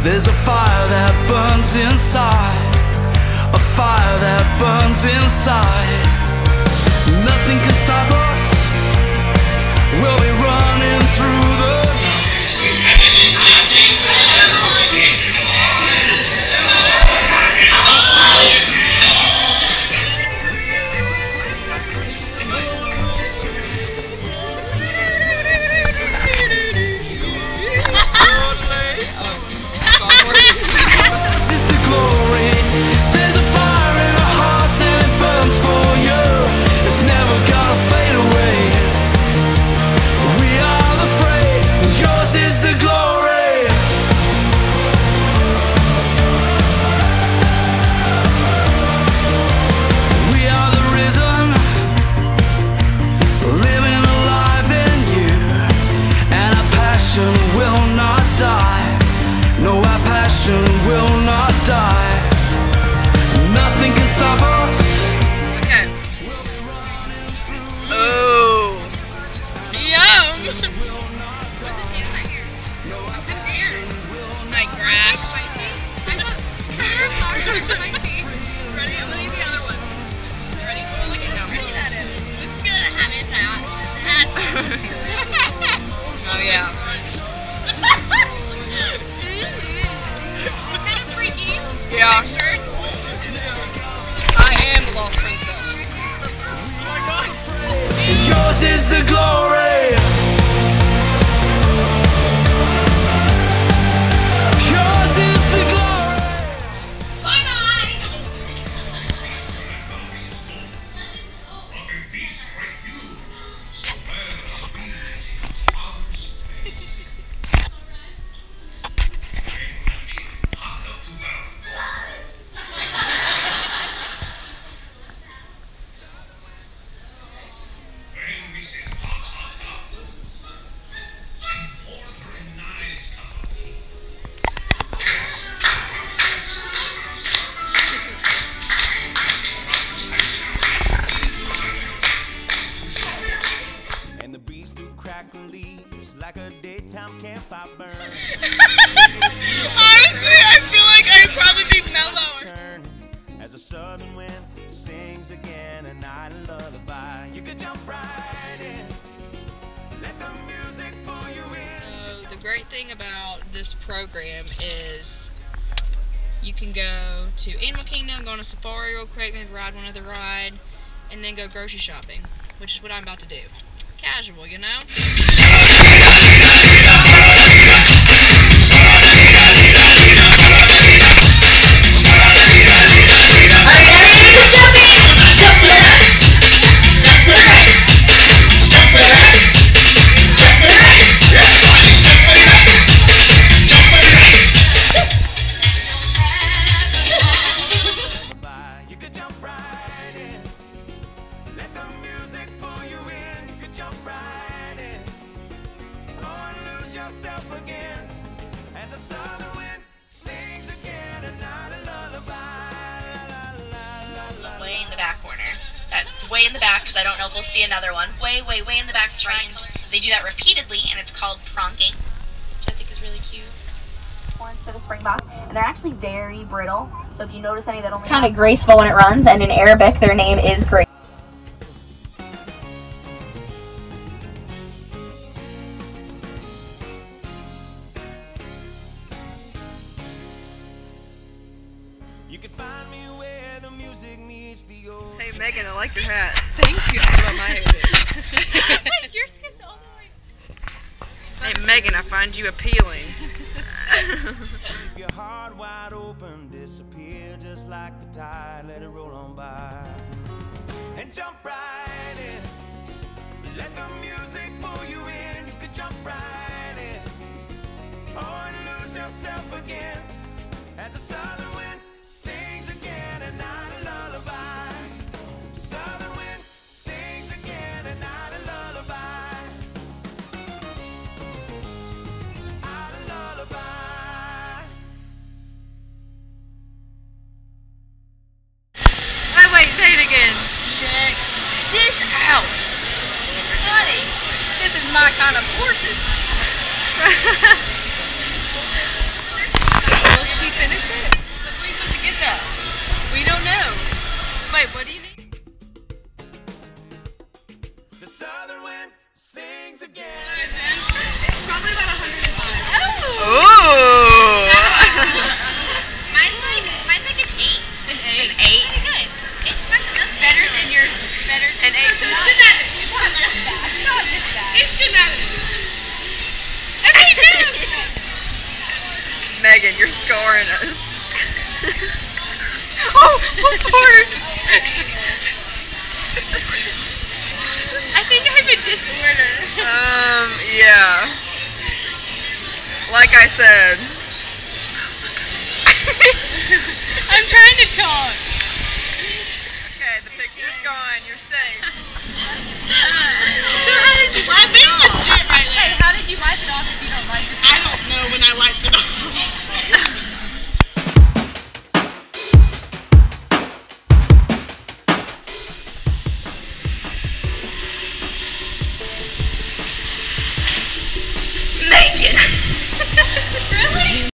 There's a fire that burns inside, a fire that burns inside. Nothing can stop us. We'll be running through the oh yeah. Kind of freaky. Yeah. I am the lost princess. Oh my God. Yours is the glory. Yours is the glory. Bye bye. Like a daytime campfire burn. Honestly, I feel like I'd probably be mellower. As a southern wind sings again a night lullaby. You could jump right in. Let the music pull you in. So the great thing about this program is you can go to Animal Kingdom, go on a safari real quick, maybe ride one other ride, and then go grocery shopping, which is what I'm about to do. Casual, you know? Again, as a southern wind sings again a night lullaby. Way in the back corner. That's way in the back because I don't know if we'll see another one. Way in the back. They do that repeatedly, and it's called pronking, which I think is really cute. Horns for the springbok, and they're actually very brittle. So if you notice any that only kind of graceful when it runs, and in Arabic their name is Grace. You can find me where the music meets the ocean. Hey Megan, I like your hat. Thank you. I love my hair. Your skin's all the way. Hey Megan, I find you appealing. Keep your heart wide open, disappear just like the tide, let it roll on by. And jump right in. Let the music pull you in. You can jump right in. Oh, and lose yourself again. As a southern wind sings again a night lullaby. Southern wind sings again a night lullaby. A lullaby. Wait, say it again. Check this out. Honey, this is my kind of horses. she finish it? What are we supposed to get though? We don't know. Wait, what do you need? The southern wind sings again. Probably about 105. Ooh. Mine's like an 8. An 8? An 8. It's good. It's not better than your better. An 8. So it's not this bad. It's not this bad. It's shenanigans. Megan, you're scoring us. Oh, Lord. I think I have a disorder. Yeah. Like I said. I'm trying to talk. Okay, the picture's gone. You're safe.